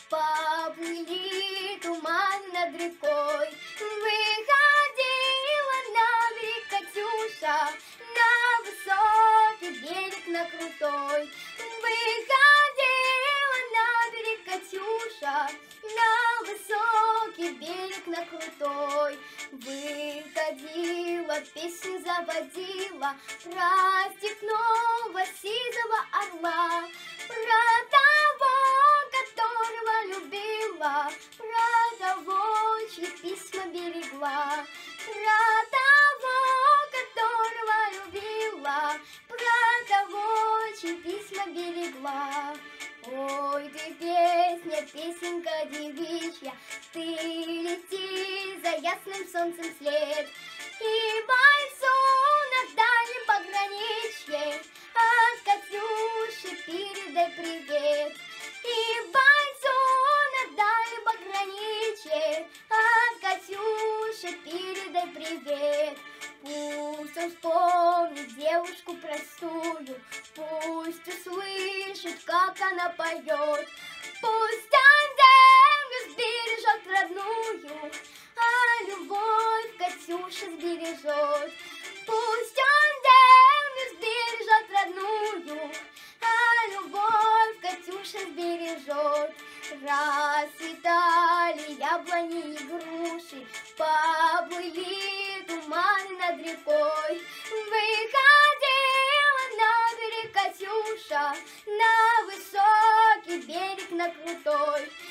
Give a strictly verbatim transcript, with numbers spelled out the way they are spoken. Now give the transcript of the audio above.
поплыли туман над рекой. Выходила на берег Катюша, на высокий берег, на крутой. Выходила на берег Катюша, на высокий берег, на крутой. Выходила, песню заводила про степного сизого орла, про того, которого любила, про того, чьи письма берегла, про того, которого любила, про того, чьи письма берегла. Ой, ты песня, песенка девичья, ты лети за ясным солнцем след, и бойцу на дальнем пограничье от Катюши передай привет. И бойцу на дальнем пограничье от Катюши передай привет. Пусть он вспомнит девушку простую, пусть услышит, как она поет. Пусть он землю сбережет родную, а любовь Катюша сбережет. Пусть он землю сбережет родную, а любовь Катюша сбережет. Расцветали яблони и груши, поплыли туманы над рекой. Выходила на берег Катюша, на высокий берег, на крутой.